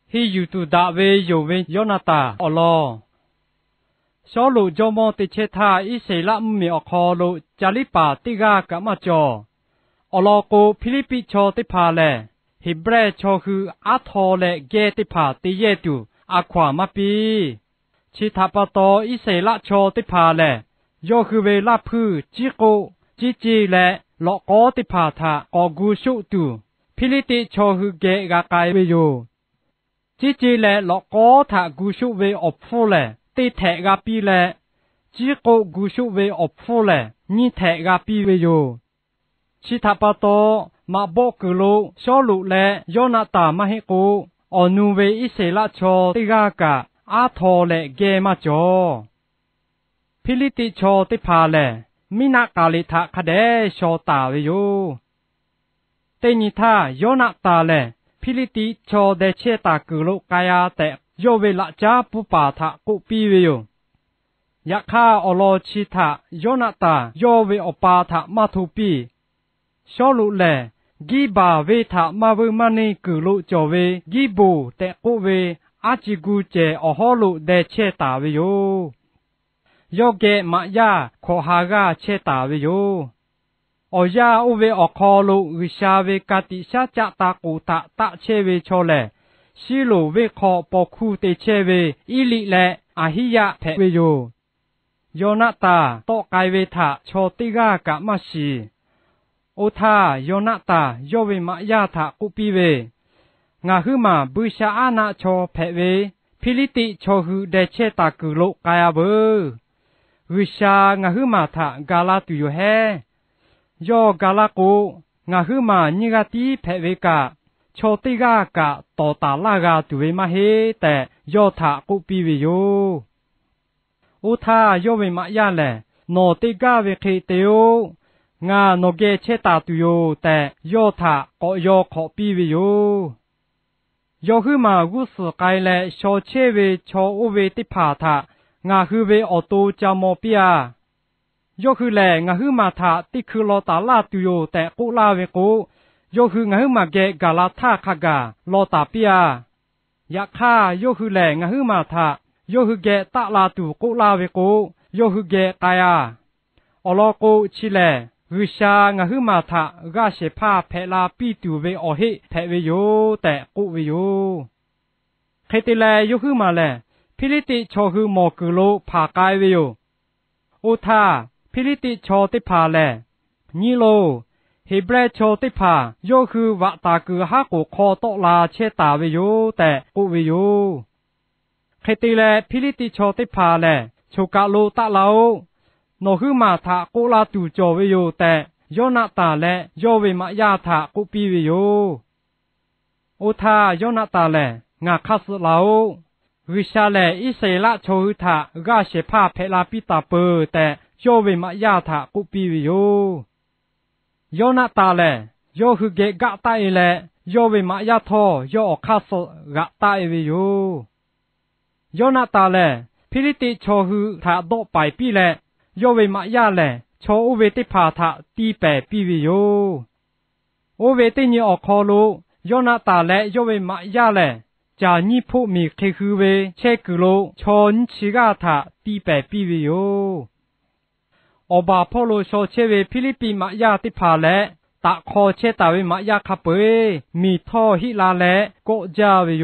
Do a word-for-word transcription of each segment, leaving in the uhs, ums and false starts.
ฮีอยู่ตุดาเวอยู่เวยอนาตาอลอชอลูจอมอติเชธาอิเสละมุมีอคอลูจาลิปาติกากะมาจออลอโกฟิลิปิชอติพาเลฮิเบรชอคืออาทอเลเกติพาติเยตุอาความาปีชิทาปโตอิเสละชอติพาเลโยคือเวลาพืจิโกจิจิและลอกอติพาทาออกูชุตุฟิลิติชอคือเกกากายเวโยจิจิและลอกอทากูชุเวอฟูเลติแทกาปีเลจิโกกูชุเวอฟูเลนี่แทกาปีเวโยชิทาปโตมาบอกโลชอลุและยอนาตามาเฮโกอนูเวอิเสละชอติกากะอาทอและเกมาจอฟิลิติชอติพาเลมินากาลิทะคเดชอตาเวโยเตนิทายอนาตาเลฟิลิติชอเดเชตากุโลกายาเตโยเวละจาปุปาทะกุปีเวโยยะคาอโลชิทายอนาตาโยเวอปาทะมาทุปีชอลุเลกีบาเวทะมาเวมานีกุโลจอเวกีบูเตกุเวอาจิกูเจอฮอลุเดเชตาเวโยโยเกมายาโคฮากาเชตาเวโยออยาอุเวอคอลุวิชาเวกาติชาจัตากูตะตะเชเวชอเลชิโลเวคอปอคูเตเชเวอิลิเลอาหิยะเทเวโยโยนาตาโตไกเวทะชอติกากะมาชีโอทาโยนาตาโยเวมายาทะกุปีเวงาฮึมาบุชาอานาชอเพเวฟิลิติชอฮึเดเชตากุโลกายาเบวิชางาฮึมาทะกาลาตุโยเฮโยกาลาโกงาฮึมานิกาติเพเวกะชอติกากะตอตาลากาตุเวมาเฮแต่โยทะกุปีเวโยโอทาโยเวมายาเลโนติกาเวเคเตโองาโนเกเชตาตุโยแต่โยทะกอโยขอปีเวโยโยฮึมากุสไกเลชอเชเวชอโอเวติพาทะงาฮึเวอโตจามอปียโยฮึแลงาฮึมาทะติคือลอตาลาตุโยแต่กุลาเวโกโยฮึงาฮึมาเกกาลาทาคากาลอตาปียยะคาโยฮึแลงาฮึมาทะโยฮึเกตะลาตุกุลาเวโกโยฮึเกกายาอลอโกชิเลวิชางาฮึมาทะกาเชพาเพลาปีตูเวอเฮเทเวโยแต่กุเวโยเคติเลโยฮึมาเลฟิลิติชอฮึมอกุโลผากายเวโยโอทาฟิลิติชอติพาเลนีโลเฮเบรชอติพาโยคือวะตากุฮะโกคอโตลาเชตาเวโยแต่กุเวโยเคติเลฟิลิติชอติพาเลโชกาโลตะลาโอโนฮึมาทะกุลาตูจอเวโยแต่โยนาตาและโยเวมายาทะกุปีเวโยโอทาโยนาตาและงาคัสลาโอวิชาเลอิเสละโชหุทะกาเชพาเพลาปิตาเปแต่โยเวมายาทะกุปีเวโยโยนาตาและโยฮึเกกะตาเอและโยเวมายาทอโยอคัสกะตาเอเวโยโยนาตาและฟิลิติโชหุทะโดไปปีและโยเวมายาเลชอโอเวติพาทะตีเปปีวิโยโอเวตินีอคอโลโยนาตาและโยเวมายาเลจานิพุมีเคคือเวเชกุโลชอนชิกาทะตีเปปีวิโยอบาพอโลโชเชเวฟิลิปิมายาติพาและตะคอเชตาเวมายาคาเปมีท่อฮิลาและโกจาเวโย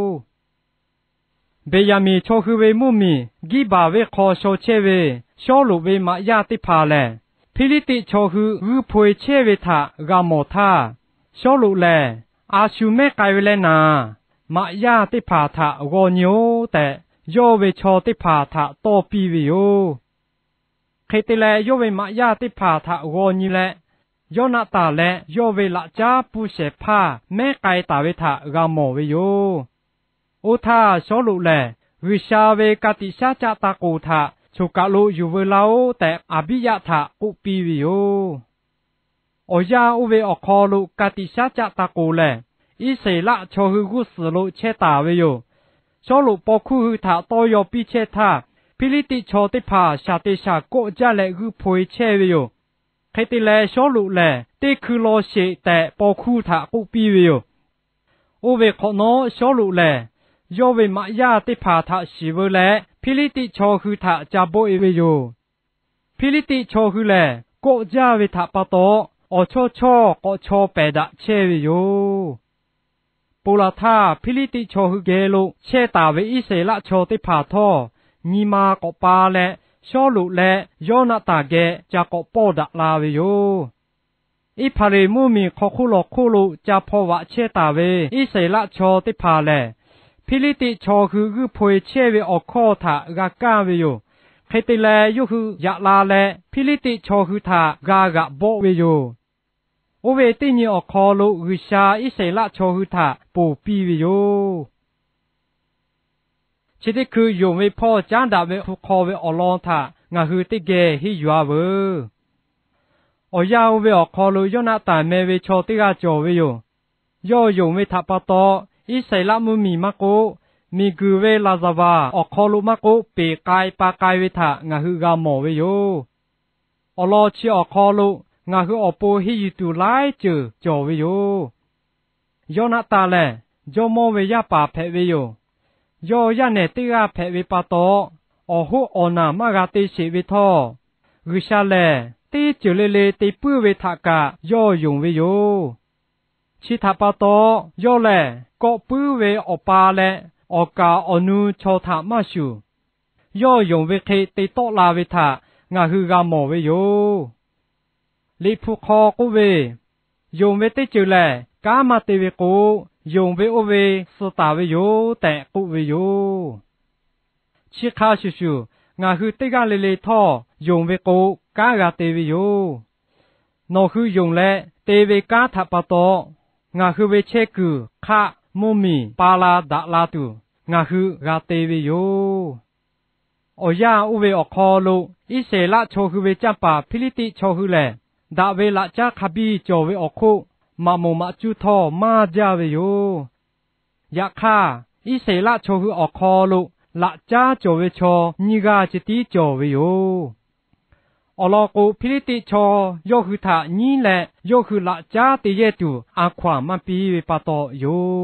เบยามีโชคือเวมุมีกีบาเวคอโชเชเวชอลุเวมายาติพาเลฟิลิติโชฮือรูพวยเชเวทะกามอทาชอลุเลอาชูเมไกเวเลนามายาติพาทะโกโยแต่โยเวชอติพาทะโตปีวิโยเคติเลโยเวมายาติพาทะโกญิเลโยนาตาเลโยเวละจาปุเชพาเมไกตาเวทะกามอเวโยโอทาชอลุเลวิชาเวกติชาจาตากูทะชูกาโลยูเวลาโอแต่อภิยะทะกุปีวิโยโอยาอุเวอคอลุกติชาจาตากูเลอิเสละโชฮึกุสโลเชตาเวโยชอลุปอคูฮึทะโตโยปิเชทาฟิลิติโชติพาชาติชาโกจาเลกุพวยเชเวโยเคติเลชอลุเลติคือโลเชแต่ปอคูทะกุปีวิโยโโอเวขโนชอลุแลโยเวมายาติพาทะชีเวแลพิลิติชอคือทะจาโบเอเวโยพิลิติชอคือแลโกจาเวทะปะโตอชอชอโกชอเปดะเชเวโยปูลาทาพิลิติชอคือเกโลเชตาเวอิเสละชอติพาทอညီမာကပါလဲရှောလူလဲယောနတာကဲဂျာကောပေါ်ဒလာဝေယိုဣဖရေမူမီခခုလခုလူဂျာဖောဝချေတာဝေဣစေလချောတိဖာလဲဖိလိတိချောခုခုဖွေချေဝေအခောတာဂကဝေယိုခေတလေယုခုယလာလဲဖိလိတိချောခုတာဂါဂဘောဝေယိုโอเวติညောခောလူဂိရှာဣစေလချောခုတာပူပီဝေယိုชิดคือโยมไม่พอจานดาเวทุกขอเวอลองท่างาคือติเกฮิยัวเวออยาวเวอคอลุยนาตาเมเวชอติกาจอเวโยย่อโยมไม่ทับปะตออิไซละมุมีมะโกมีคือเวลาซาวาอคอลุมะโกเปกายปากายเวทางาคือกาหมอเวโยอลอชีอคอลุงาคืออโปฮิยุตุไลเจอจอเวโยย่อนาตาแลจอมอเวยาปาเพเวโยโยยันเนติกาเพวิปโตอหุออนามากาติเสวิทอกุชาเลติจุเลเลติปุเวทากะโยยงเวโยชิทาปโตโยเลก็ปุเวอปาเลออกาอนุโชทามาชูโยยงเวเคติโตลาเวทางาคือกาโมเวโยลิพุคอกุเวยงเวติจุเลกามาติเวโกยงเวโอเวสตาเวโยแต่กุเวโยชิคาชูชูงาคือติกาเลเลท่อยงเวโกกากาเตเวโยนอคือยงและเตเวกาทัปโตงาคือเวเชกุคะมุมีปาลาดาลาตุงาคือกาเตเวโยโอยาอุเวอคอลุอิเสละโชคือเวจัมปาพิลิติโชคือแลดาเวละจาคบีโจเวอคุมาโมมาจูทอมาจาเวโยยะคาอิเสละโชคืออคอลุละจาโจเวชอนิกาจิติโจเวโยอลอกูพิลิติชอยอคือทานีแลยอคือละจาติเยตุอาความาปีเวปาโตโย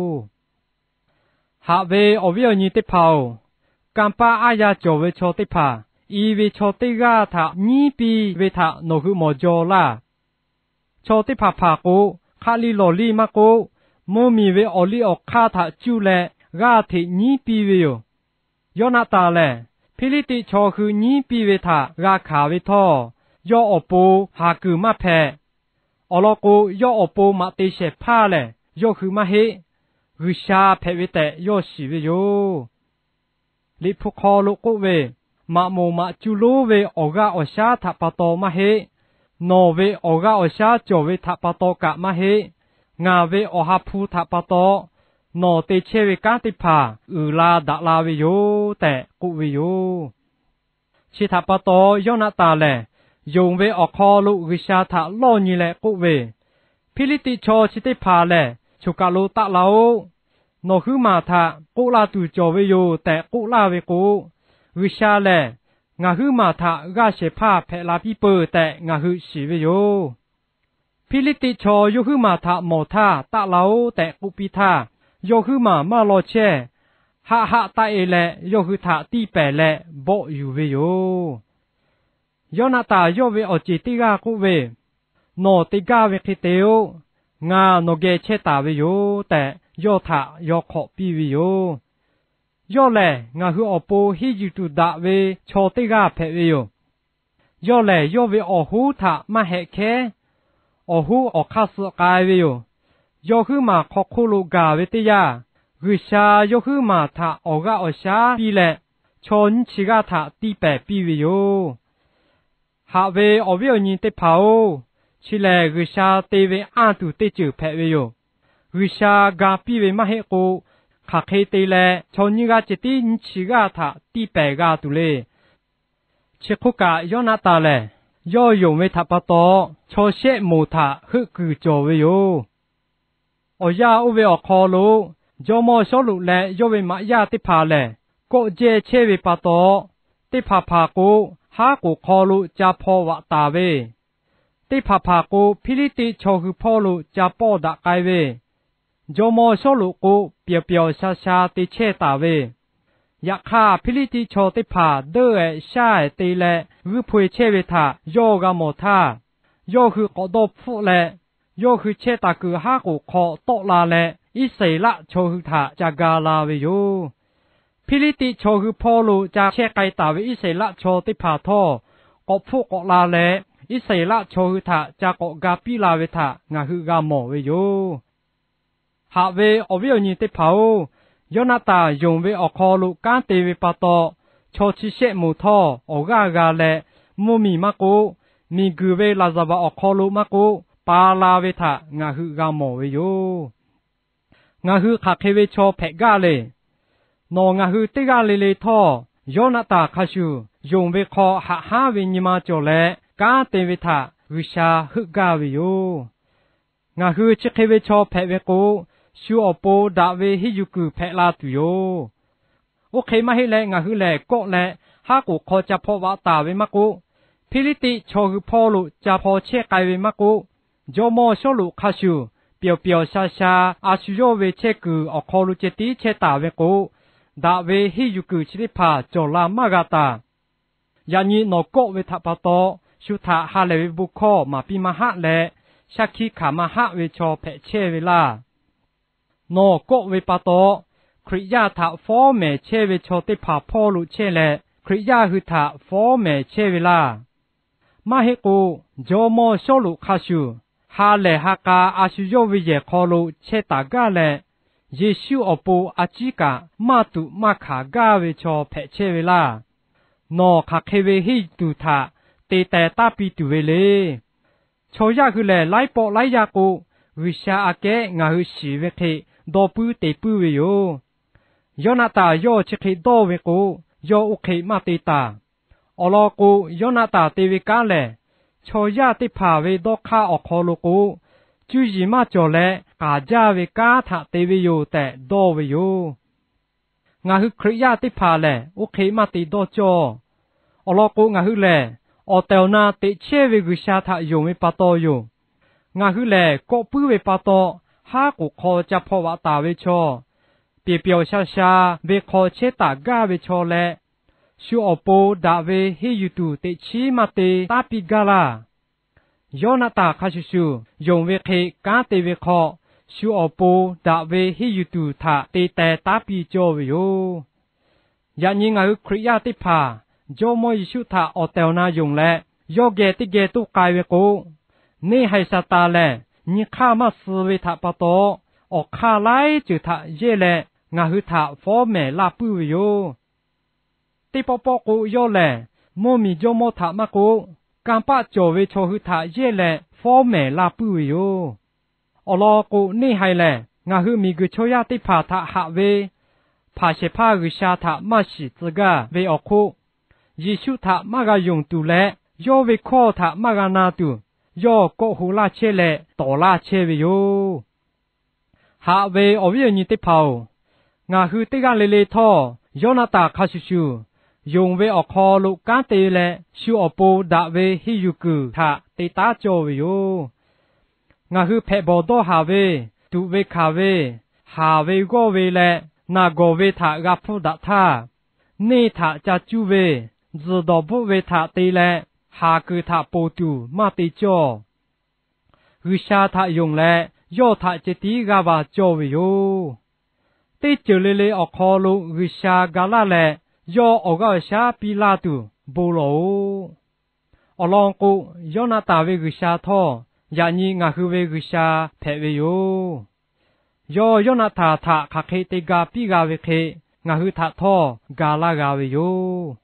หาเวอวิโอญิติพาวกัมปาอายาโจเวชอติพาอีเวชอติกาทานีปีเวทาโนคือโมโจลาชอติพาพากูคาลิโลลีมากูมูมีเวอลีออกคาทาจูเลกาเทนีปีเวโยยอนาตาเลพิลิติชอคือนีปีเวทากาขาเวทอยออปูหาคือมาแพอลอกูยออปูมาติเชพาเลยอคือมาเฮกุชาเพเวเตยอชิเวโยลิพุคอลุกุเวมาโมมาจูโลเวออกาอชาทัปโตมาเฮโนเวออกาอชาโจเวทัปโตกะมาเฮงาเวอหาพูทัปโตโนเตเชเวกาติพาอืลาดาลาเวโยแต่กุเวโยชิทัปโตยอนาตาเลยงเวอคอลุวิชาทะโลนีเลกุเวพิลิติโชชิติพาเลชุกาลุตะลาโอโนคือมาทะกุลาตุโจเวโยแต่กุลาเวกุวิชาเลงาคือมาทะกาเชพาเพลาปิเปแต่งาคือชิเวโยพิลิติโชยุคือมาทะโมทาตะลาโอแต่กุปิทาโยคือมามาโลเชฮะฮะตาเอเลโยคือทาตีเปเลโบอยู่เวโยยอนาตาโยเวอจิติกากุเวโนติกาเวคิเตโองาโนเกเชตาเวโยแต่โยทะโยขอปีเวโยโยเลงาคืออโปฮิจิตุดาเวโชติกาเพเวโยโยเลโยเวอหูทะมาเฮเคอหูอคาสกายเวโยโยคือมาขอคุลูกาเวติยากุชาโยคือมาทะออกาอชาปีเลชนชิกาทะตีเปปีเวโยหาเวอวิโอญิติพาวชิเลกุชาเตเวอาตุเตจืเพเวโยกุชากาปีเวมาเฮโกขาเคเตเลชนนิกาจิตินชิกาทะตีเปกาตุเลเชคุกายอนาตาเลย่อยงเวทัปโตโชเชโมทะฮึกุโจเวโยออยาอุเวอคอลุจอมอชอลุและโยเวมายาติพาเลโกเจเชเวปาโตติพาพาโกฮาโกคอลุจาพอวะตาเวติพาพาโกพิลิติโชคือพอลุจาปอดะไกเวโจโมโชลุกุเปียวเปียวชาชาติเชตาเวยาคาพิลิติโชติผาเดอชาตีเลรุพุยเชเวทาโยกาโมทาโยคือกอดฟุเลโยคือเชตาคือฮากุคอโตลาเลอิเสละโชคือทาจากาลาเวโยพิลิติโชคือพอลูจากเชไกตาเวอิเสละโชติผาทอกอฟุกอลาเลอิเสละโชคือทาจากอกกาปิลาเวทางาคือกาโมเวโยหาเวอวิโอญิติผายนาตายงเวอคอลุการเตเวปาโตโชชิเชมูทอโอกากาเลมุมีมะกุมีกูเวลาซาบะอคอลุมะกุปาลาเวทางาคือกาโมเวโยงาคือขักเคเวโชเพกาเลนองาคือติกาเลเลทอยนาตาคาชูยงเวคอหะฮาเวญิมาโจเลการเตเวทาวิชาฮึกาเวโยงาคือชิเคเวโชเพเวกุชูอโปดาเวฮิยุกุเพลาตุโยโอเคมาให้แลงาคือแลก็แลฮากุคอจะพอวาตาเวมะกุพิลิติโชคือพอลุจะพอเชไกเวมะกุโจโมโชลุคาชูเปียวเปียวชาชาอาชูโยเวเชกุอคอลุเจติเชตาเวกุดาเวฮิยุกุชิริพาโจลามากาตายานีโนโกเวทาปาโตชุทาฮาเลเวบุคอมาปิมาฮะแลชักคีขามาฮะเวโชเพเชเวลาโนโกเวปาโตคริยาทาฟอเมเชเวโชติผาพอลุเชเลคริยาหือทาฟอเมเชเวลามาเฮกูโจโมโชลุคาชูฮาเลฮากาอาชูโยวิเยคอลุเชตากาเลเยชูอปูอาจิกามาตุมาขากาเวโชเพเชเวลาโนคาเคเวฮิตุทาเตเตตาปิตุเวเลโชยาคือเลไลปอไลยากูวิชาอาเกงาหือชีเวเคดอปูเตปูเวโยยนาตาโยชิเคโดเวกูโยอุเคมาเตตาอลอกูยนาตาเตวิกาเลโชยาติภาเวดอคาอคอโลกูจูจิมาจอเลกาจาเวกาทะเตวิโยแต่โดเวโยงาหือคริยาติภาเลอุเคมาติโดจออลอกูงาหือเลอเตลนาเตเชเวกุชาทะโยเมปาโตโยงาหือเลก็ปื้อเวปาโตฮากุคอจะพอวาตาเวชอเปียวเปียวชาชาเวคอเชตากาเวชอเลชูอโปดาเวเฮยุตุเตชีมาเตตาปิกาลายอนาตาคาชูชูยงเวเคกาเตเวคอชูอโปดาเวเฮยุตุทาเตเตตาปิโจเวโยยาญิงาคริยาติภาโจโมยิชุทาอเตลนายงและโยเกติเกตุกายเวโกนี่ให้สตาเลนิข้ามาสเวทาปโตออกข้าไลจุทะเยเลงาหือทาฟอเมลาปุโยติปปกูโยเลโมมิโจโมทามากูกัมปะโจเวโชหือทาเยเลฟอเมลาปุโยอลอกูนี่ให้เลงาหือมีกุโชยาติภาทะหะเวภาเชพากุชาทะมาชิตกะเวอคุยิชุทะมากายงตุเลโยเวโคทะมากานาตุโยโกหูลาเชเลตอลาเชเวโยหาเวอวิโยนิติเผางาฮือติกาเลเลทอยนาตาคาชูชูยงเวอคอลุกาเตเลชูอโปดาเวฮิยุกุทาเตตาโจเวโยงาฮือเพบอโดหาเวตุเวคาเวหาเวโกเวเลนาโกเวทากาพุดาทาเนทาจาจูเวซดอบุเวทาเตเลหาคือทาโปตูมาติโจวิชาทายงและโยทาเจติกาบาโจวิโยติเจเลเลอคอลุวิชากาลาและโยออกาชาปิลาตุบูโลอลองกุโยนาตาเววิชาทอยานีงาคือเววิชาเพเวโยโยโยนาตาทาคาเคติกาปิกาเวเคงาคือทาทอกาลากาเวโย